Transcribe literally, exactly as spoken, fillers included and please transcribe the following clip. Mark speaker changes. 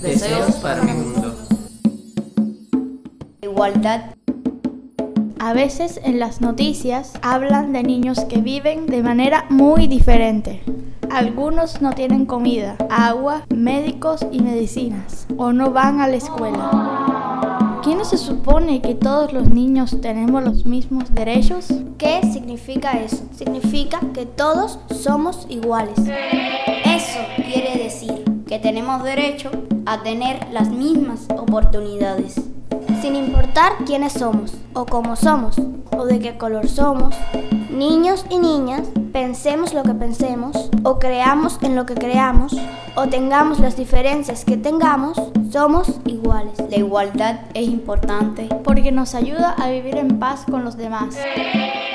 Speaker 1: Deseos para mi mundo.
Speaker 2: Igualdad.
Speaker 3: A veces en las noticias hablan de niños que viven de manera muy diferente. Algunos no tienen comida, agua, médicos y medicinas, o no van a la escuela. ¿Qué no se supone que todos los niños tenemos los mismos derechos?
Speaker 2: ¿Qué significa eso? Significa que todos somos iguales. Eso quiere decir que tenemos derecho a tener las mismas oportunidades, sin importar quiénes somos, o cómo somos, o de qué color somos. Niños y niñas, pensemos lo que pensemos, o creamos en lo que creamos, o tengamos las diferencias que tengamos, somos iguales. La igualdad es importante
Speaker 3: porque nos ayuda a vivir en paz con los demás.